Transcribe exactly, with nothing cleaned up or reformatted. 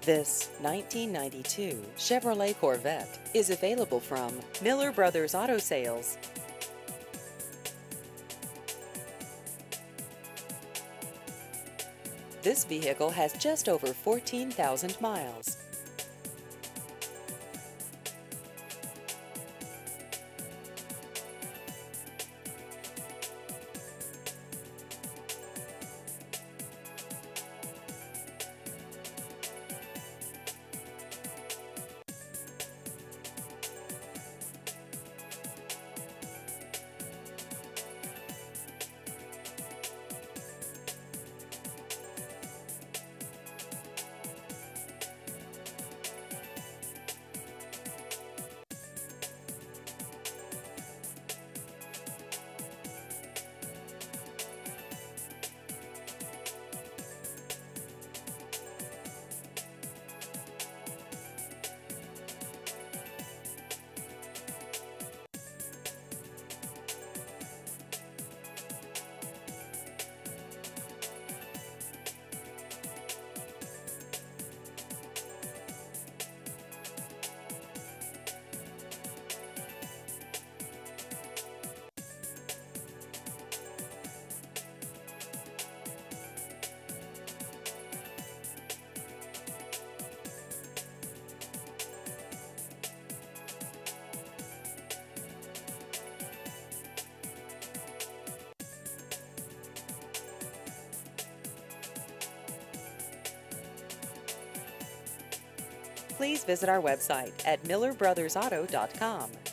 This nineteen ninety-two Chevrolet Corvette is available from Miller Brothers Auto Sales. This vehicle has just over fourteen thousand miles. Please visit our website at miller brothers auto dot com.